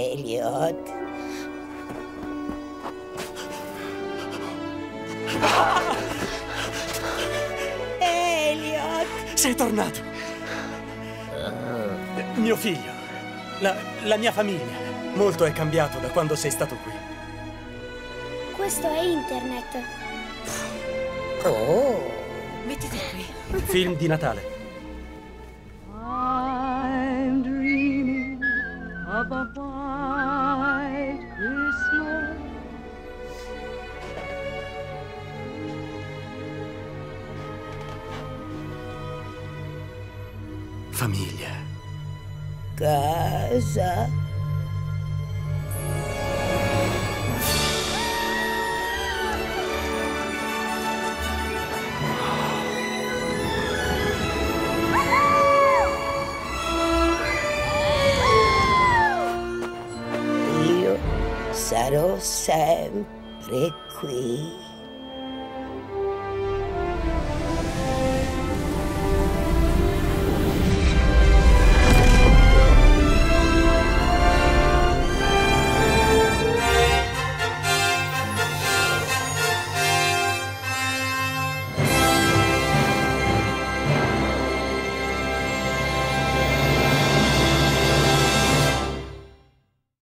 Elliot. Elliot! Sei tornato! Mio figlio, la mia famiglia. Molto è cambiato da quando sei stato qui. Questo è internet. Oh! Mettiti qui. Film di Natale. I'm dreaming of a white Christmas. Famiglia. Casa. Io sarò sempre qui.